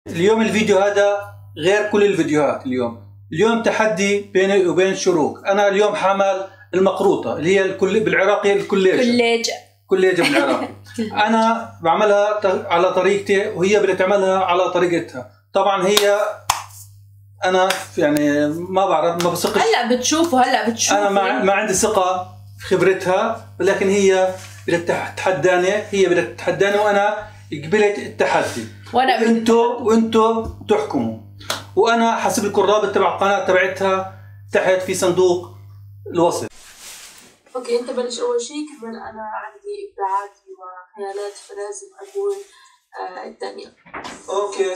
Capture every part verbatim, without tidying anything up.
اليوم الفيديو هذا غير كل الفيديوهات. اليوم اليوم تحدي بيني وبين شروق. انا اليوم حامل المقروطه اللي هي الكل بالعراقي الكليجه كليجه كليجه بالعراقي. انا بعملها على طريقتي وهي بدها تعملها على طريقتها. طبعا هي انا يعني ما بعرف، ما بثقش. هلا بتشوفوا هلا بتشوفوا انا ما, ما عندي ثقه في خبرتها، ولكن هي بدها تتحداني هي بدها تتحداني وانا قبلت التحدي. وانا انتوا وانتوا تحكموا، وانا حسب لكم الرابط تبع القناه تبعتها تحت في صندوق الوصف. اوكي انت بلش اول شيء. كمان انا عندي ابداعاتي وخيالات فلازم اقول آه الثانيه. اوكي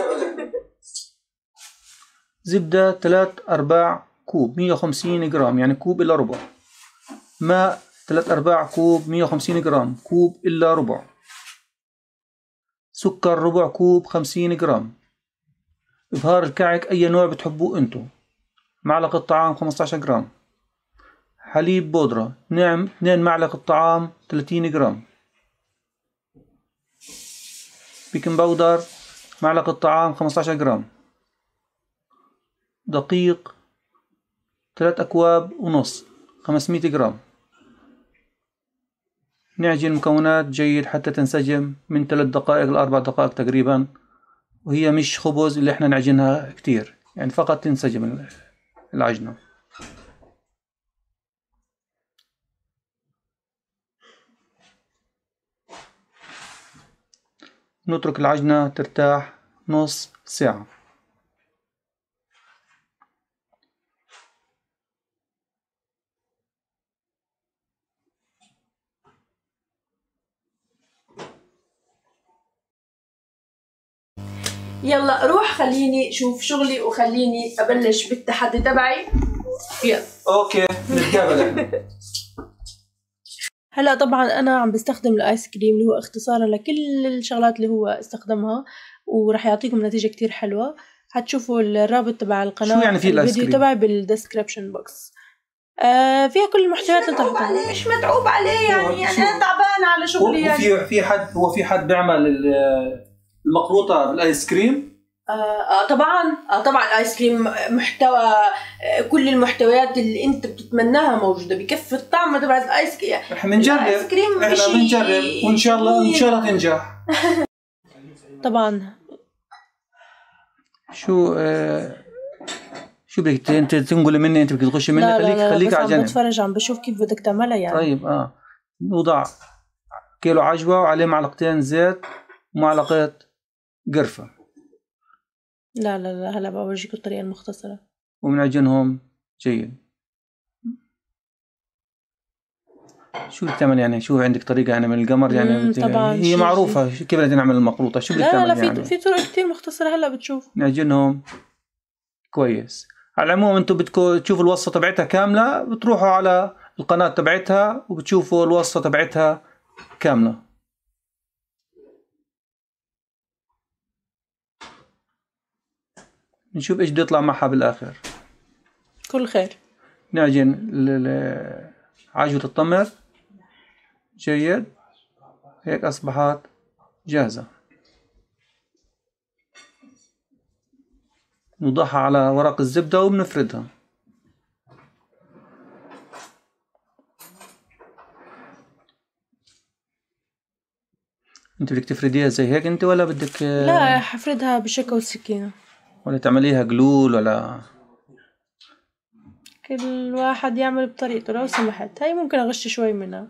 زبده ثلاث ارباع كوب مية وخمسين جرام، يعني كوب الا ربع. ماء ثلاث ارباع كوب مية وخمسين جرام، كوب الا ربع. سكر ربع كوب خمسين جرام. إبهار الكعك أي نوع بتحبوه أنتو. معلقة طعام خمسة عشر جرام. حليب بودرة نعم اثنين معلقة طعام ثلاثين جرام. بيكنج باودر معلقة طعام خمسة عشر جرام. دقيق ثلاث أكواب ونص خمسمية جرام. نعجن المكونات جيد حتى تنسجم من ثلاث دقائق لأربع دقائق تقريبا، وهي مش خبز اللي احنا نعجنها كتير، يعني فقط تنسجم العجنة. نترك العجنة ترتاح نص ساعة. يلا روح خليني شوف شغلي وخليني ابلش بالتحدي تبعي. يلا اوكي نتقابل. هلا طبعا انا عم بستخدم الايس كريم اللي هو اختصارا لكل الشغلات اللي هو استخدمها، وراح يعطيكم نتيجه كتير حلوه. حتشوفوا الرابط تبع القناه شو يعني في الايس كريم؟ الفيديو تبعي بالديسكربشن بوكس. آه فيها كل المحتويات اللي تحطها. مش متعوب عليه يعني يعني انا تعبانه على شغلي يعني. في في حد هو في حد بيعمل المقروطه بالايس كريم؟ آه, اه طبعا اه طبعا الايس كريم محتوى آه كل المحتويات اللي انت بتتمناها موجوده، بكفي الطعم تبع الايس كريم. احنا بنجرب احنا بنجرب وان شاء الله ان شاء الله تنجح. طبعا شو آه شو بدك انت تنقلي مني؟ انت بدك تغشي مني؟ خليك خليك على جنب. عم بتفرج عم بشوف كيف بدك تعملها يعني. طيب اه نوضع كيلو عجوه وعليه معلقتين زيت ومعلقه قرفه. لا لا لا هلا بورجيكم الطريقه المختصره. وبنعجنهم جيد. شو بدك تعمل يعني؟ شو عندك طريقه يعني من القمر يعني؟ طبعا هي معروفه كيف بدنا نعمل المقروطه. شو بدك تعمل لا لا يعني؟ في في طرق كتير مختصره هلا بتشوف. نعجنهم كويس. على العموم انتم بدكم تشوفوا الوصفه تبعتها كامله بتروحوا على القناه تبعتها وبتشوفوا الوصفه تبعتها كامله. نشوف ايش بده يطلع معها بالاخر. كل خير. نعجن عجوة التمر جيد. هيك اصبحت جاهزة. نوضعها على ورق الزبدة وبنفردها. انت بدك تفرديها زي هيك انت ولا بدك؟ لا حفردها بالشوكة والسكينة. ولا تعمليها جلول ولا؟ كل واحد يعمل بطريقته لو سمحت. هاي ممكن اغش شوي منها.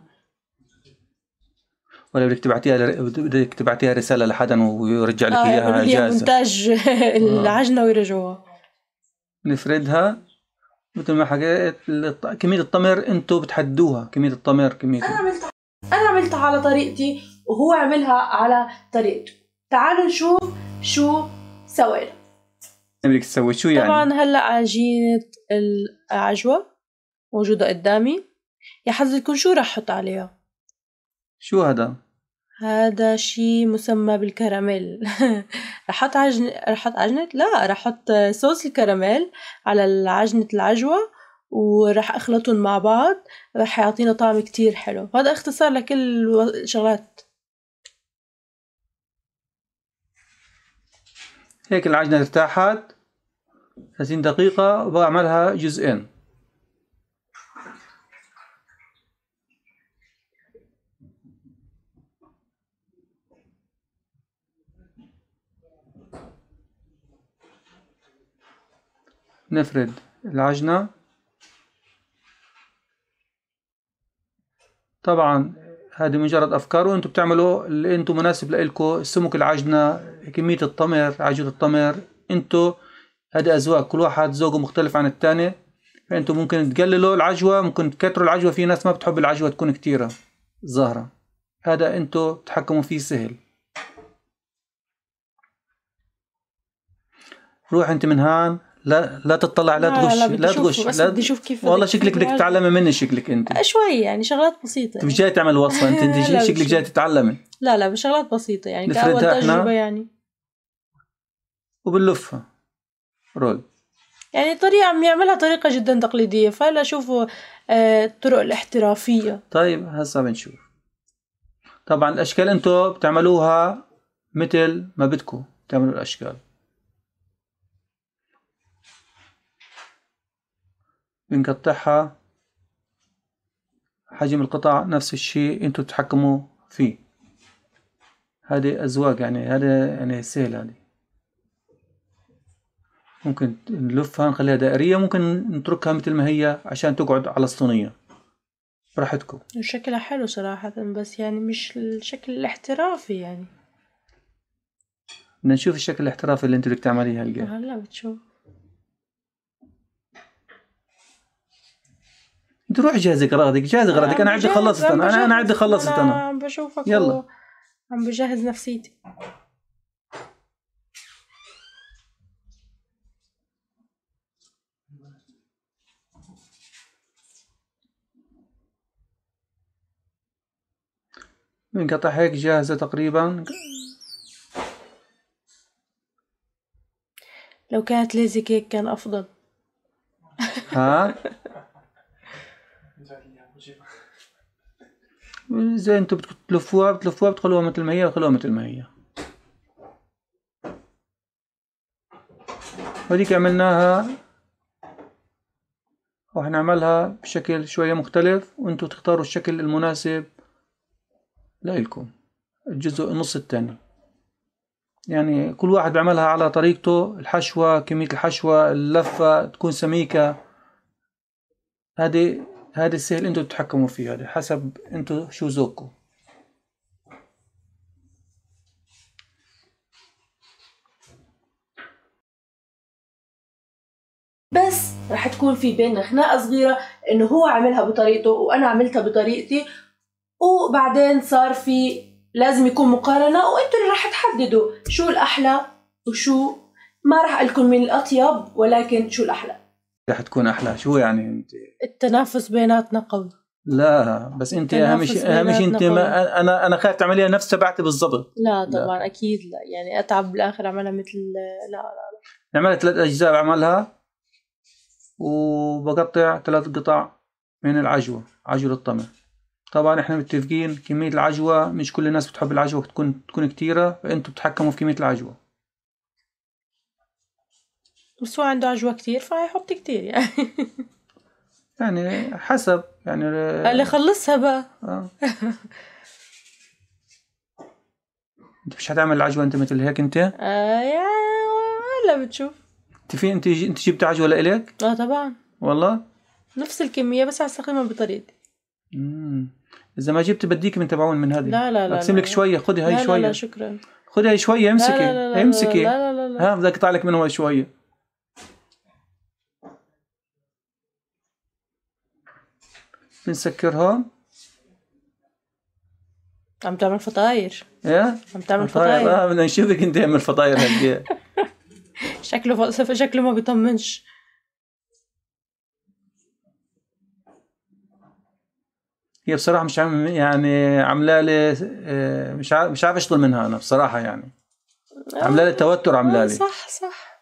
ولا بدك تبعتيها بدك تبعتيها رسالة لحدا ويرجع لك اياها آه جاهزة؟ مونتاج العجنة ويرجعوها. نفردها مثل ما حكيت. كمية التمر انتو بتحدوها. كمية التمر كمية انا عملتها انا عملتها على طريقتي وهو عملها على طريقته. تعالوا نشوف شو سوينا. بدك تسوي شو يعني؟ طبعا هلا عجينة العجوة موجودة قدامي. يا حظكم شو راح احط عليها؟ شو هذا؟ هذا شي مسمى بالكراميل. رح احط عجن رح احط عجنة لا رح احط صوص الكراميل على عجنة العجوة ورح اخلطهم مع بعض. رح يعطينا طعم كتير حلو. هذا اختصار لكل الشغلات. هيك العجنة ارتاحت ثلاثين دقيقة، وبعملها جزئين. نفرد العجنة. طبعا هذه مجرد أفكار، وأنتم بتعملوا اللي أنتم مناسب لإلكم. سمك العجنة، كمية التمر، عجوة التمر، أنتم هذه أذواق، كل واحد ذوقه مختلف عن الثاني. فأنتم ممكن تقللوا العجوة، ممكن تكتروا العجوة. في ناس ما بتحب العجوة تكون كتيرة ظاهرة، هذا أنتم تحكموا فيه سهل. روح أنت من هان، لا لا تطلع، لا تغش، لا, لا تغش. بس بدي اشوف كيف. والله شكلك بدك تتعلمي مني، شكلك انت شوي يعني شغلات بسيطه. انت مش جاي تعمل وصفه، انت انت شكلك جاي تتعلمي. لا لا بشغلات بسيطه يعني، كأول تجربه يعني. وبنلفها رول، يعني طريقه عم يعملها طريقه جدا تقليديه، فلا شوفوا آه الطرق الاحترافيه. طيب هسه بنشوف. طبعا الاشكال انتم بتعملوها مثل ما بدكم تعملوا الاشكال. بنقطعها حجم القطع نفس الشيء انتم تتحكموا فيه. هذه أذواق يعني، هذا يعني سهل. هذه ممكن نلفها نخليها دائرية، ممكن نتركها مثل ما هي عشان تقعد على الصينية براحتكم. شكلها حلو صراحة، بس يعني مش الشكل الاحترافي يعني. بدنا نشوف الشكل الاحترافي اللي انت بدك تعمليه هلقى. هلا بتشوف. انت روح جهزي اغراضك، جهزي اغراضك. انا عندي خلصت، انا انا انا عندي خلصت. انا عم بشوفك يلا عم بجهز نفسيتي. بنقطع هيك جاهزة تقريبا. لو كانت ليزي كيك كان افضل. ها زي انتوا بتلفوها بتلفوها بتخلوها مثل ما هي، بتخلوها مثل ما هي. وديك عملناها وحنعملها بشكل شوية مختلف، وانتوا تختاروا الشكل المناسب لإلكم. الجزء النص الثاني يعني كل واحد بيعملها على طريقته. الحشوة، كمية الحشوة، اللفة تكون سميكة، هذه هذا السهل انتوا تتحكموا فيه. هذا حسب انتوا شو ذوقكم. بس رح تكون في بيننا خناقة صغيرة انه هو عملها بطريقته وانا عملتها بطريقتي، وبعدين صار في لازم يكون مقارنة، وانتوا اللي رح تحددوا شو الاحلى وشو ما. رح اقلكم من الاطيب، ولكن شو الاحلى رح تكون احلى. شو يعني انت؟ التنافس بيناتنا قوي. لا بس انت اهم شيء، اهم شيء انت ما انا انا خايف تعمليها نفس تبعتي بالضبط. لا طبعا لا. اكيد لا، يعني اتعب بالاخر اعملها مثل لا لا لا. نعملها ثلاث اجزاء، بعملها وبقطع ثلاث قطع من العجوة، عجوة التمر. طبعا احنا متفقين كمية العجوة، مش كل الناس بتحب العجوة تكون تكون كتيرة، فانتوا بتحكموا في كمية العجوة. بس هو عنده عجوة كتير فهيحط كتير يعني. يعني حسب يعني اللي خلصها بقى. آه. انت مش هتعمل العجوة انت مثل هيك انت؟ آه يعني هلا بتشوف. انت في انت انت جبت عجوة لإلك؟ اه طبعا والله نفس الكمية، بس هستخدمها بطريقتي. امم اذا ما جبت بديك من تبعون من هذه. لا لا لا اقسم لك شوية، خذي هاي لا شوية. لا لا شكرا. خذي هاي شوية، امسكي. لا لا لا امسكي. لا لا لا لا. ها بدك اقطع لك منه شوية. بنسكر هون. عم تعمل فطاير. ايه عم تعمل فطاير. اه بدنا نشوفك انت تعمل فطاير هالقد. شكله فلسفة، شكله ما بيطمنش. هي بصراحة مش عم يعني عاملة لي مش عارف مش عارف اشتغل منها انا بصراحة يعني. عاملة لي توتر، عاملة لي. صح صح.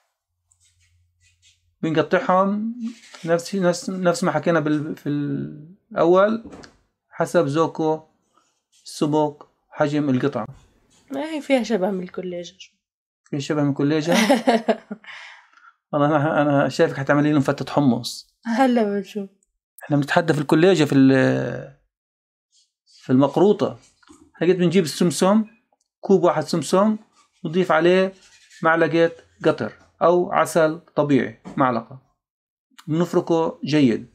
بنقطعهم نفس نفس نفس ما حكينا بال في الأول، حسب ذوقه، السمك، حجم القطعة. ما هي فيها شبه من الكوليجة. في شبه من كليجة. والله انا انا شايفك حتعملي لهم فتة حمص. هلا بنشوف. احنا بنتحدى في الكليجة في في المقروطة. هيك بنجيب السمسم، كوب واحد سمسم، نضيف عليه معلقة قطر او عسل طبيعي، معلقة، بنفركه جيد.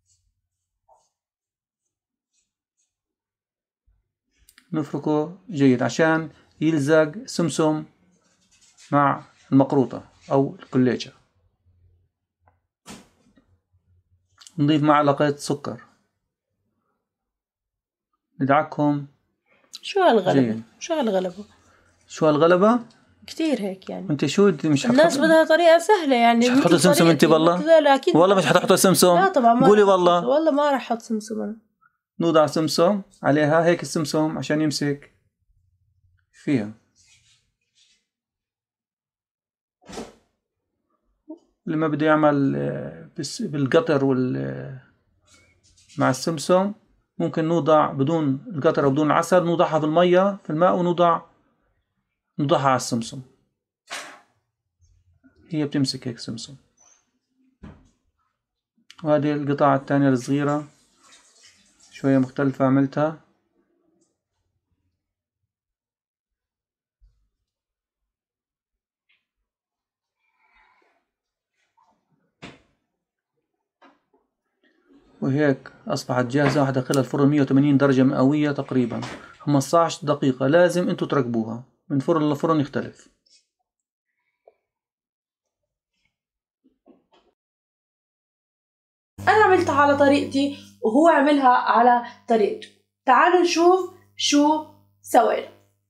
نفركه جيد عشان يلزق سمسم مع المقروطة أو الكليجة. نضيف معلقة سكر، ندعكهم. شو هالغلبة؟ جيد. شو هالغلبة؟ شو هالغلبة؟ كتير هيك يعني. انت شو مش حتحط... الناس بدها طريقة سهلة يعني. مش حتحط سمسم انت والله؟ لا أكيد. والله مش حتحط سمسم؟ لا طبعا ما قولي والله. والله ما راح أحط سمسم أنا. نوضع سمسم عليها هيك السمسم عشان يمسك فيها. لما بده يعمل بالقطر وال مع السمسم ممكن نوضع بدون القطر او بدون العسل، نوضعها بالمية في الماء ونوضع نوضعها على السمسم، هي بتمسك هيك سمسم. وهذه القطع الثانية الصغيرة شوية مختلفة عملتها. وهيك أصبحت جاهزة. وحدخلها الفرن مية وثمانين درجة مئوية تقريبا خمسة عشر دقيقة. لازم انتو تركبوها من فرن لفرن يختلف. أنا عملتها على طريقتي وهو عملها على طريقته. تعالوا نشوف شو سوينا.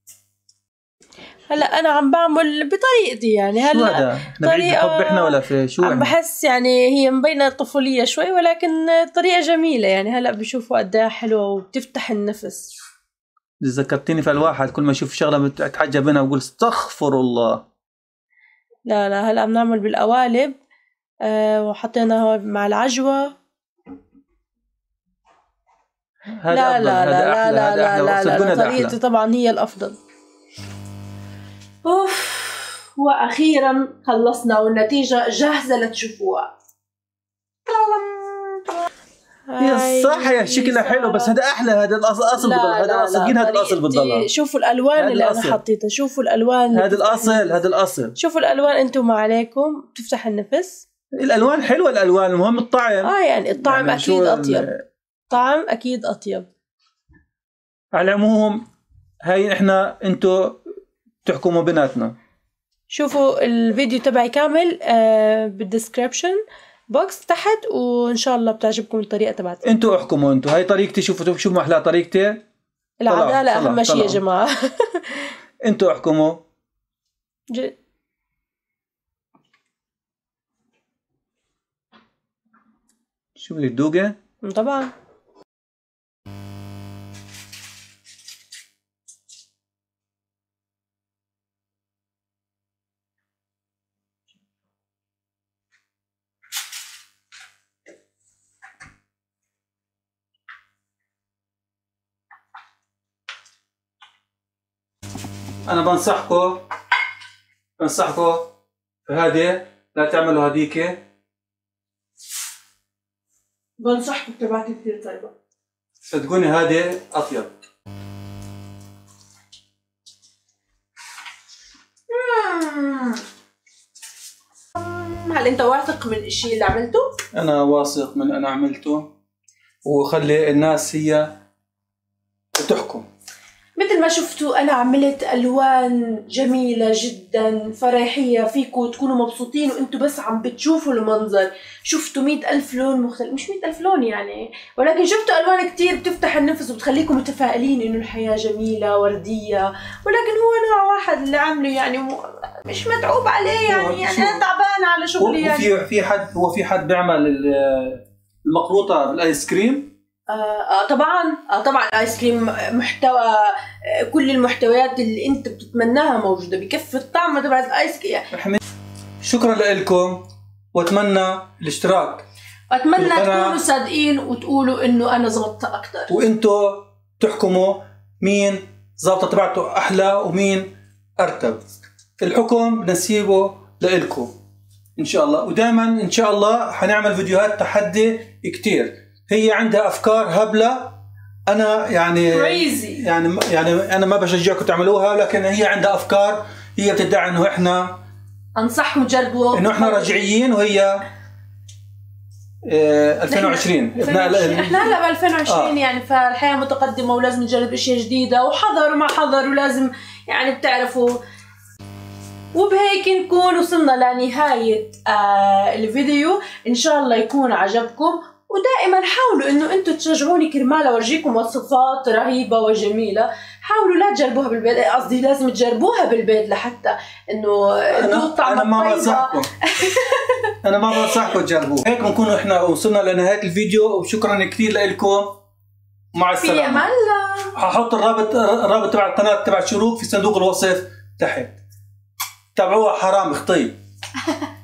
هلا أنا عم بعمل بطريقتي يعني. هلا شو هذا؟ نبي نحب إحنا ولا في شو؟ عم بحس يعني هي مبينة طفولية شوي ولكن طريقة جميلة يعني. هلا بشوفوا قدها حلوة وبتفتح النفس. ذكرتيني في الواحد كل ما يشوف شغلة بتعجب منها ويقول استغفر الله. لا لا هلا عم نعمل بالقوالب. أه وحطيناها مع العجوة. هذا لا أفضل. لا هذا لا أحلى. لا هذا أحلى. لا لا لا طريقتي أحلى. طبعا هي الأفضل. أوف. وأخيرا خلصنا والنتيجة جاهزة لتشوفوها. هي صح يا شكلها حلو بس هذا أحلى. هذا الأصل بضل. هذا الأصل. هذا الأصل بضل. شوفوا الألوان اللي أنا حطيتها. شوفوا الألوان. هذا الأصل. هذا الأصل. شوفوا الألوان أنتم ما عليكم بتفتح النفس. الألوان حلوة. الألوان المهم الطعم. آه يعني الطعم يعني أكيد أطيب. طعم أكيد أطيب. على العموم هاي إحنا أنتوا تحكموا بيناتنا. شوفوا الفيديو تبعي كامل آه بالديسكريبشن بوكس تحت وإن شاء الله بتعجبكم الطريقة تبعتي. أنتوا احكموا. أنتوا هاي طريقتي. شوفوا شوفوا ما أحلى طريقتي. العدالة أهم شيء يا جماعة. أنتوا احكموا. ج... شو بدك تذوقي؟ طبعا. أنا بنصحكم بنصحكم في هذه لا تعملوا هذيك. بنصحكم تبعتي كثير طيبة. صدقوني هذه أطيب. هل أنت واثق من الشيء اللي عملته؟ أنا واثق من اللي أنا عملته وخلي الناس هي تحكم. مثل ما شفتوا أنا عملت ألوان جميلة جدا فريحية فيكم تكونوا مبسوطين وأنتوا بس عم بتشوفوا المنظر. شفتوا مئة ألف لون مختلف. مش مئة ألف لون يعني ولكن شفتوا ألوان كتير بتفتح النفس وبتخليكم متفائلين إنه الحياة جميلة وردية. ولكن هو نوع واحد اللي عمله يعني مش متعوب عليه يعني. يعني أنا تعبانة على شغلي يعني. في في حد هو في حد بيعمل المقروطة بالآيس كريم؟ آه طبعا. آه طبعا الايس كريم محتوى آه كل المحتويات اللي انت بتتمناها موجوده بكفي الطعم تبع الايس كريم. شكرا لكم واتمنى الاشتراك. واتمنى تكونوا صادقين وتقولوا انه انا زبطت اكثر وانتوا تحكموا مين زبطه تبعته احلى ومين ارتب. الحكم بنسيبه لإلكم إن شاء الله. ودائما إن شاء الله حنعمل فيديوهات تحدي كتير. هي عندها أفكار هبلة، أنا يعني crazy. يعني يعني أنا ما بشجعكم تعملوها، لكن هي عندها أفكار. هي بتدعي إنه إحنا أنصحكم جربوا، إنه إحنا رجعيين، وهي ألفين وعشرين. احنا هلا ب ألفين وعشرين آه. يعني فالحياة متقدمة ولازم نجرب اشياء جديدة، وحذر وما حذر، ولازم يعني بتعرفوا. وبهيك نكون وصلنا لنهاية آه الفيديو. ان شاء الله يكون عجبكم، ودائما حاولوا انه انتم تشجعوني كرمال اورجيكم وصفات رهيبة وجميلة. حاولوا لا تجربوها بالبيت، قصدي لازم تجربوها بالبيت لحتى انه أنا, أنا ما بنصحكم أنا ما بنصحكم تجربوه. هيك بنكون إحنا وصلنا لنهاية الفيديو، وشكرا كثير لكم. مع السلامة. في أمان الله. هحط الرابط الرابط تبع القناة تبع الشروق في صندوق الوصف تحت. تابعوها، حرام خطيب.